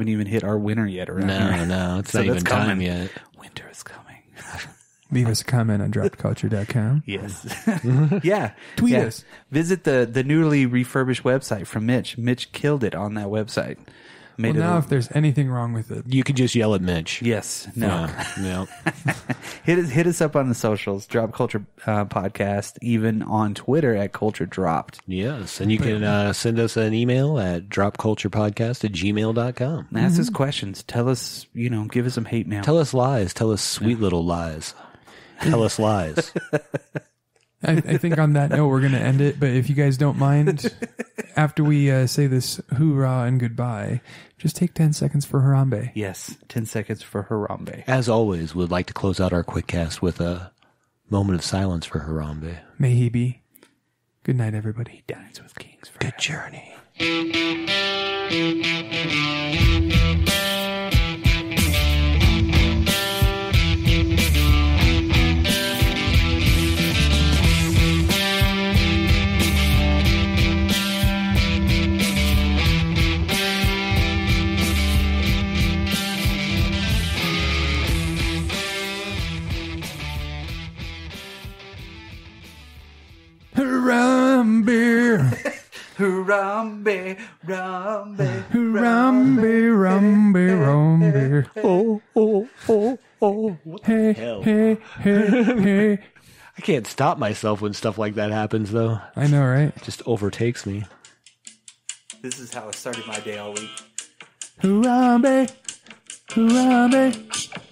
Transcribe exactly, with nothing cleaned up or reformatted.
haven't even hit our winter yet around no, here. No, no, it's so not even coming. time yet. Winter is coming. Leave us a comment on dropped culture dot com. Yes. yeah. Tweet yeah. us. Visit the, the newly refurbished website from Mitch. Mitch killed it on that website. Made well, now a, if there's anything wrong with it, you could just yell at Mitch. Yes. No. Yeah, no. hit, us, hit us up on the socials, Drop Culture uh, Podcast, even on Twitter at Culture Dropped. Yes. And you can uh, send us an email at dropculturepodcast at gmail dot com. And ask mm-hmm. us questions. Tell us, you know, give us some hate mail. Tell us lies. Tell us sweet little lies. Tell us lies. I, I think on that note, we're going to end it. But if you guys don't mind, after we uh, say this hoorah and goodbye, just take ten seconds for Harambe. Yes, ten seconds for Harambe. As always, we'd like to close out our Quickcast with a moment of silence for Harambe. May he be. Good night, everybody. He dines with kings forever. Good journey. Harambe, Harambe, Harambe, Harambe, Harambe, Harambe. Oh, oh, oh, oh. What hey, the hell? hey, hey, hey. I can't stop myself when stuff like that happens, though. I know, right? It just overtakes me. This is how I started my day all week. Harambe, Harambe.